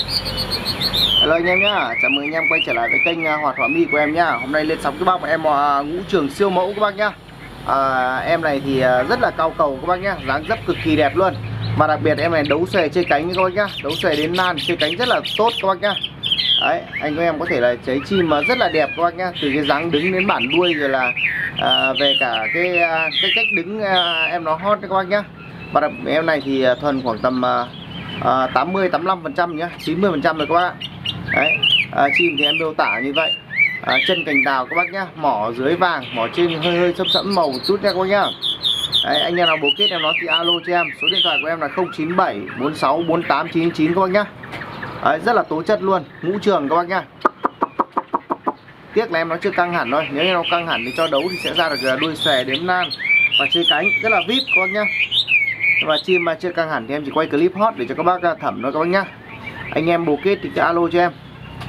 Hello anh em nhá, chào mừng anh em quay trở lại với kênh Hoạt Họa Mi của em nhá. Hôm nay lên sóng các bác và em ngũ trường siêu mẫu các bác nhá. Em này thì rất là cao cầu các bác nhá, dáng dấp cực kỳ đẹp luôn. Mà đặc biệt em này đấu xòe chơi cánh các bác nhá, đấu xòe đến nan chơi cánh rất là tốt các bác nhá. Đấy, anh các em có thể là cháy chim mà rất là đẹp các bác nhá, từ cái dáng đứng đến bản đuôi rồi là về cả cái cách đứng em nó hot các bác nhá. Và đặc biệt em này thì thuần khoảng tầm 80-85% nhá, 90% rồi các bác ạ. Đấy, chim thì em miêu tả như vậy. Chân cành đào các bác nhá, mỏ dưới vàng, mỏ trên hơi hơi sẫm sẫm màu một chút nha các bác nhá. Đấy, anh em nào bố kết em nó thì alo cho em, số điện thoại của em là 097 46 48 99 các bác nhá. Đấy, rất là tố chất luôn, ngũ trường các bác nhá. Tiếc là em nó chưa căng hẳn thôi, nếu như nó căng hẳn thì cho đấu thì sẽ ra được đuôi xòe đếm nan và chơi cánh rất là vip các bác nhá. Và chim mà chưa căng hẳn thì em chỉ quay clip hot để cho các bác thẩm thôi các bác nhá. Anh em bồ kết thì cứ alo cho em.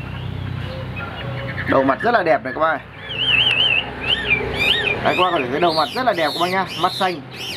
Đầu mặt rất là đẹp này các bác. Đấy, các bác có thể thấy đầu mặt rất là đẹp các bác nhá, mắt xanh.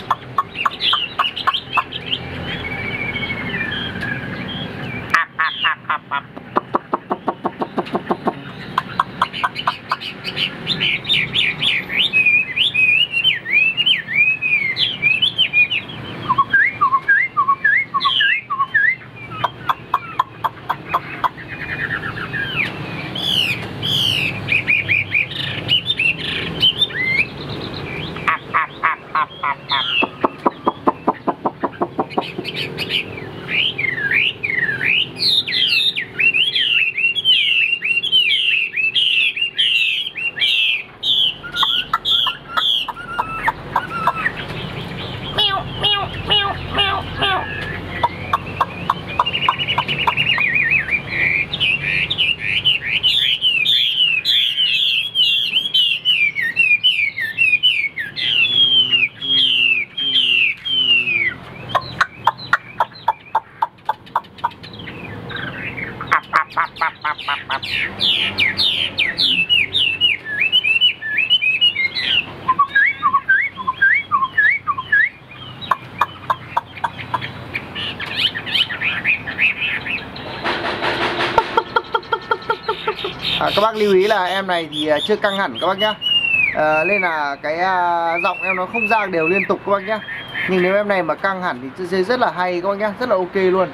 Các bác lưu ý là em này thì chưa căng hẳn các bác nhá, nên là cái giọng em nó không ra đều liên tục các bác nhá. Nhưng nếu em này mà căng hẳn thì chơi rất là hay các bác nhá, rất là ok luôn.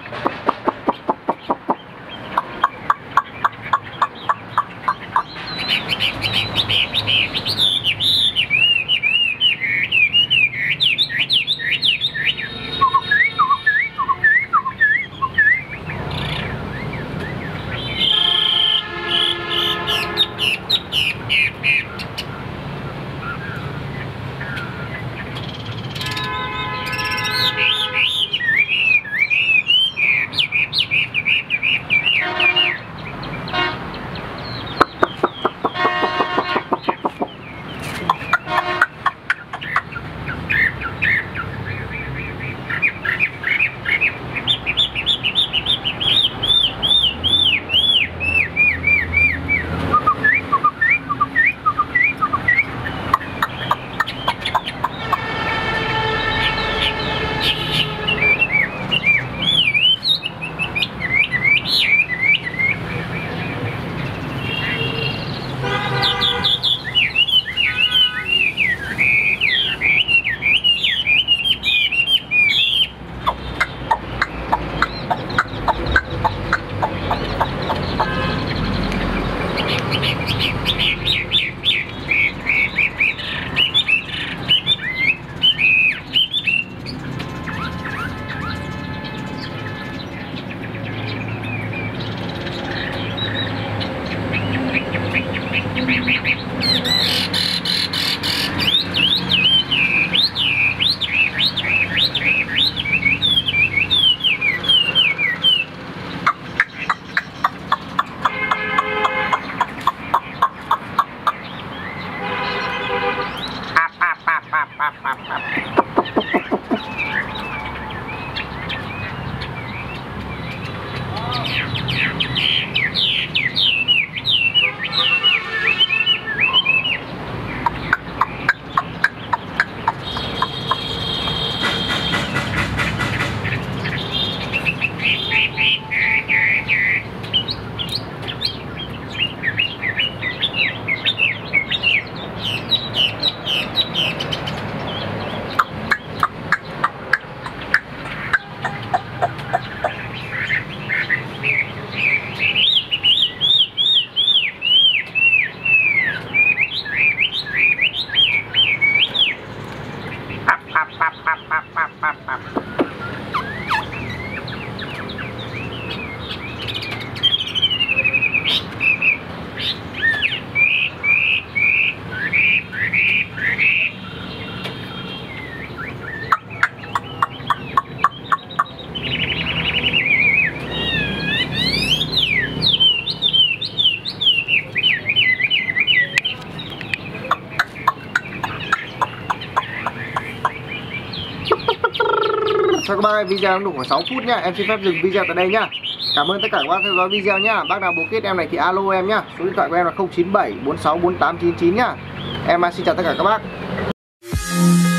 quay video đủ khoảng 6 phút nhá. Em xin phép dừng video tại đây nhá. Cảm ơn tất cả các bác theo dõi video nhá. Bác nào bố kết em này thì alo em nhá. Số điện thoại của em là 097 46 48 99 nhá. Em xin chào tất cả các bác.